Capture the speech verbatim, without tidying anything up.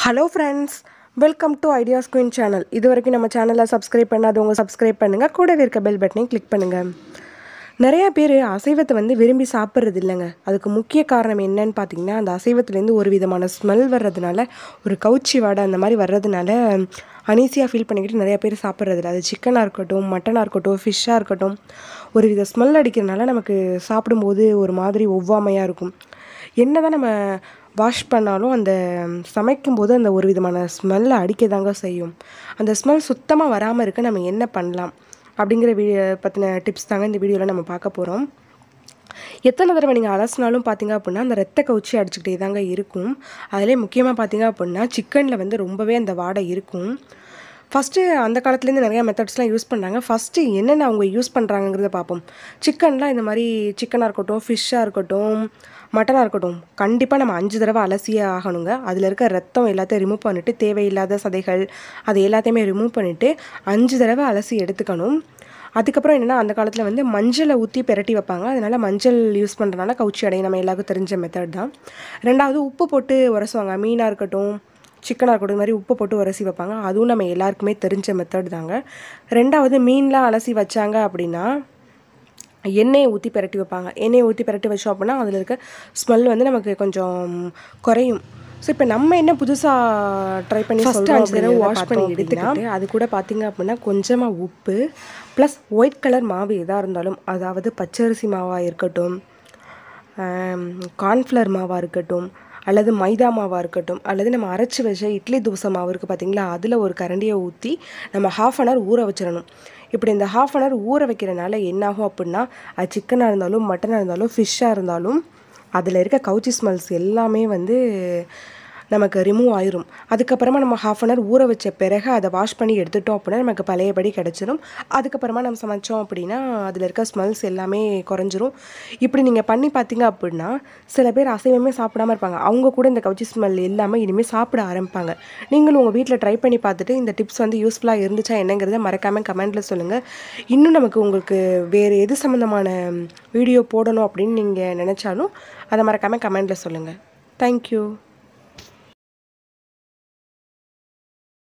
Hello friends, welcome to ideas queen channel. இது வரைக்கும் நம்ம சேனலை சப்ஸ்கிரைப் பண்ணாதவங்க சப்ஸ்கிரைப் பண்ணுங்கள், கூடவே இருக்க பெல் பட்டனையும் கிளிக் பண்ணுங்கள். நிறையா பேர் அசைவத்தை வந்து விரும்பி சாப்பிட்றது இல்லைங்க. அதுக்கு முக்கிய காரணம் என்னன்னு பார்த்தீங்கன்னா, அந்த அசைவத்துலேருந்து ஒரு விதமான ஸ்மெல் வர்றதுனால, ஒரு கவுச்சி வாடை அந்த மாதிரி வர்றதுனால அனீசியாக ஃபீல் பண்ணிக்கிட்டு நிறையா பேர் சாப்பிட்றதில்ல. அது சிக்கனாக இருக்கட்டும், மட்டனாக இருக்கட்டும், ஃபிஷ்ஷாக இருக்கட்டும், ஒரு வித ஸ்மெல் அடிக்கிறதுனால நமக்கு சாப்பிடும்போது ஒரு மாதிரி ஒவ்வாமையாக இருக்கும். என்ன தான் நம்ம வாஷ் பண்ணாலும் அந்த சமைக்கும்போது அந்த ஒரு விதமான ஸ்மெல்லை அடிக்க தாங்க செய்யும். அந்த ஸ்மெல் சுத்தமாக வராமல் இருக்க நம்ம என்ன பண்ணலாம் அப்படிங்கிற வீ பற்றின டிப்ஸ் தாங்க இந்த வீடியோவில் நம்ம பார்க்க போகிறோம். எத்தனை தடவை நீங்கள் அலசினாலும் பார்த்தீங்க அப்படின்னா அந்த ரத்த கவுச்சி அடிச்சுக்கிட்டே தாங்க இருக்கும். அதிலே முக்கியமாக பார்த்தீங்க அப்படின்னா சிக்கனில் வந்து ரொம்பவே அந்த வாடை இருக்கும். ஃபஸ்ட்டு அந்த காலத்துலேருந்து நிறையா மெத்தட்ஸ்லாம் யூஸ் பண்ணுறாங்க. ஃபஸ்ட்டு என்னென்ன அவங்க யூஸ் பண்ணுறாங்கங்கிறத பார்ப்போம். சிக்கன்லாம் இந்த மாதிரி சிக்கனாக இருக்கட்டும், ஃபிஷ்ஷாக இருக்கட்டும், மட்டனாக இருக்கட்டும், கண்டிப்பாக நம்ம அஞ்சு தடவை அலசியே ஆகணுங்க. அதில் இருக்க ரத்தம் எல்லாத்தையும் ரிமூவ் பண்ணிவிட்டு, தேவையில்லாத சதைகள் அது எல்லாத்தையுமே ரிமூவ் பண்ணிவிட்டு அஞ்சு தடவை அலசி எடுத்துக்கணும். அதுக்கப்புறம் என்னென்னா, அந்த காலத்தில் வந்து மஞ்சளை ஊற்றி பெரட்டி வைப்பாங்க. அதனால் மஞ்சள் யூஸ் பண்ணுறதுனால கவுச்சி அடையும், நம்ம எல்லாருக்கும் தெரிஞ்ச மெத்தட் தான். ரெண்டாவது உப்பு போட்டு உரசுவாங்க. மீனாக இருக்கட்டும், சிக்கனாக இருக்கட்டும், இது மாதிரி உப்பு போட்டு உரசி வைப்பாங்க. அதுவும் நம்ம எல்லாருக்குமே தெரிஞ்ச மெத்தட் தாங்க. ரெண்டாவது மீன்லாம் அலசி வச்சாங்க அப்படின்னா எண்ணெயை ஊற்றி பெரட்டி வைப்பாங்க. எண்ணெயை ஊற்றி பெரட்டி வச்சோம் அப்படின்னா அதில் இருக்க ஸ்மெல் வந்து நமக்கு கொஞ்சம் குறையும். ஸோ இப்போ நம்ம என்ன புதுசாக ட்ரை பண்ணி ஃபஸ்ட்டு அஞ்சு தடவை வாஷ் பண்ணி எடுத்துக்கிட்டு அது கூட பார்த்திங்க அப்படின்னா கொஞ்சமாக உப்பு ப்ளஸ் ஒயிட் கலர் மாவு எதாக இருந்தாலும், அதாவது பச்சரிசி மாவாக இருக்கட்டும், கார்ன்ஃப்ளவர் மாவாக இருக்கட்டும், அல்லது மைதா மாவாக இருக்கட்டும், அல்லது நம்ம அரைச்சி வச்ச இட்லி தோசை மாவு இருக்குது பார்த்திங்களா, அதில் ஒரு கரண்டியை ஊற்றி நம்ம ஹாஃப் அன் ஹவர் ஊற வச்சிடணும். இப்படி இந்த ஹாஃப் அன் ஹவர் ஊற வைக்கிறனால என்னாகும் அப்படின்னா, அது சிக்கனாக இருந்தாலும், மட்டனாக இருந்தாலும், ஃபிஷ்ஷாக இருந்தாலும் அதில் இருக்க கவுச்சி ஸ்மெல்ஸ் எல்லாமே வந்து நமக்கு ரிமூவ் ஆயிரும். அதுக்கப்புறமா நம்ம ஹாஃப் அன் ஹவர் ஊற வச்ச பிறகு அதை வாஷ் பண்ணி எடுத்துட்டோம் அப்படின்னா நமக்கு பழையபடி கிடச்சிரும். அதுக்கப்புறமா நம்ம சமைச்சோம் அப்படின்னா அதில் இருக்க ஸ்மெல்ஸ் எல்லாமே குறைஞ்சிரும். இப்படி நீங்கள் பண்ணி பார்த்தீங்க அப்படின்னா சில பேர் அசைவமே சாப்பிடாமல் இருப்பாங்க. அவங்க கூட இந்த கவுச்சி ஸ்மெல் எல்லாமே இனிமேல் சாப்பிட ஆரம்பிப்பாங்க. நீங்களும் உங்கள் வீட்டில் ட்ரை பண்ணி பார்த்துட்டு இந்த டிப்ஸ் வந்து யூஸ்ஃபுல்லாக இருந்துச்சா என்னங்கிறத மறக்காமல் கமெண்ட்டில் சொல்லுங்கள். இன்னும் நமக்கு உங்களுக்கு வேறு எது சம்மந்தமான வீடியோ போடணும் அப்படின்னு நீங்கள் நினச்சாலும் அதை மறக்காமல் கமெண்ட்டில் சொல்லுங்கள். தேங்க்யூ.